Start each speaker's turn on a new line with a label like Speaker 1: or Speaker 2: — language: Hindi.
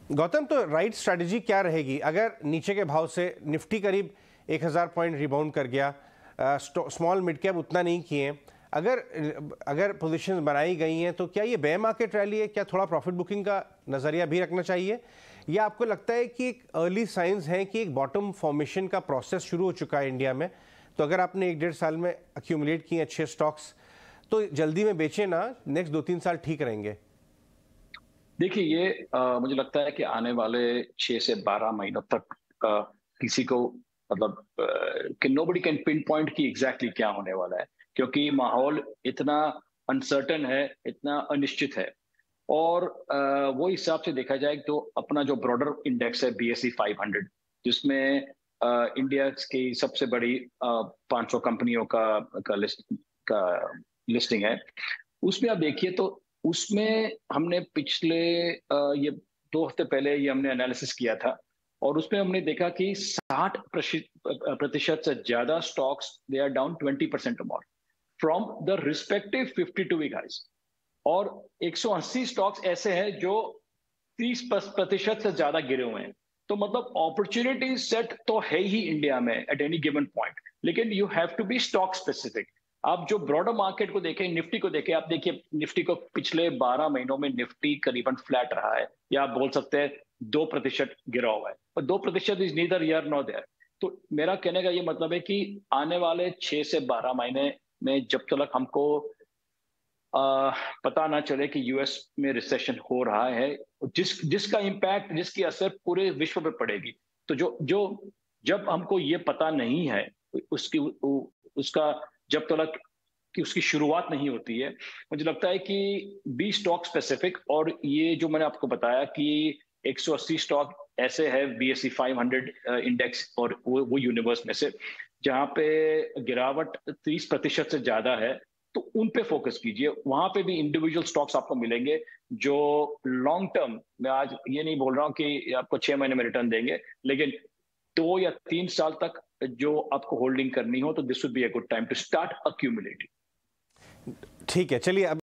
Speaker 1: गौतम, तो राइट स्ट्रैटेजी क्या रहेगी अगर नीचे के भाव से निफ्टी करीब 1000 पॉइंट रिबाउंड कर गया, स्मॉल मिड कैप उतना नहीं किए, अगर अगर पोजीशंस बनाई गई हैं, तो क्या ये बेयर मार्केट रैली है? क्या थोड़ा प्रॉफिट बुकिंग का नज़रिया भी रखना चाहिए, या आपको लगता है कि एक अर्ली साइंस है कि एक बॉटम फॉर्मेशन का प्रोसेस शुरू हो चुका है इंडिया में? तो अगर आपने 1-1.5 साल में अक्यूमुलेट किए अच्छे स्टॉक्स, तो जल्दी में बेचें ना, नेक्स्ट 2-3 साल ठीक रहेंगे।
Speaker 2: देखिए मुझे लगता है कि आने वाले 6 से 12 महीनों तक किसी को मतलब कि नोबडी कैन पिन पॉइंट की एग्जैक्टली क्या होने वाला है, क्योंकि माहौल इतना अनसर्टन है, इतना अनिश्चित है। और वो हिसाब से देखा जाए तो अपना जो ब्रॉडर इंडेक्स है BSE 500, जिसमें इंडिया की सबसे बड़ी 500 कंपनियों का लिस्टिंग है, उसमें आप देखिए तो उसमें हमने पिछले ये 2 हफ्ते पहले ये हमने एनालिसिस किया था, और उसमें हमने देखा कि 60% से ज्यादा stocks they are down 20% more from the respective 52 week highs. और 180 स्टॉक्स ऐसे हैं जो 30% से ज्यादा गिरे हुए हैं। तो मतलब अपॉर्चुनिटी सेट तो है ही इंडिया में एट एनी गिवन पॉइंट, लेकिन you have to be stock specific. आप जो ब्रॉडर मार्केट को देखें, निफ्टी को देखें, आप देखिए निफ्टी को पिछले 12 महीनों में निफ्टी करीबन फ्लैट रहा है, या आप बोल सकते हैं 2% गिरा हुआ है, और 2% is neither here nor there. तो मेरा कहने का ये मतलब है कि आने वाले 6 से 12 महीने में जब तक हमको पता ना चले कि यूएस में रिसेशन हो रहा है, जिसका इम्पैक्ट, जिसकी असर पूरे विश्व पे पड़ेगी, तो जो जो जब हमको ये पता नहीं है उसकी उसका जब तक कि उसकी शुरुआत नहीं होती है, मुझे लगता है कि बी स्टॉक स्पेसिफिक। और ये जो मैंने आपको बताया कि 180 स्टॉक ऐसे है BSE 500 इंडेक्स, और वो यूनिवर्स में से जहां पे गिरावट 30% से ज्यादा है, तो उन पे फोकस कीजिए। वहां पे भी इंडिविजुअल स्टॉक्स आपको मिलेंगे जो लॉन्ग टर्म में, आज ये नहीं बोल रहा हूं कि आपको 6 महीने में रिटर्न देंगे, लेकिन 2 या 3 साल तक जो आपको होल्डिंग करनी हो, तो this would be a good time to start accumulating.
Speaker 1: ठीक है, चलिए अब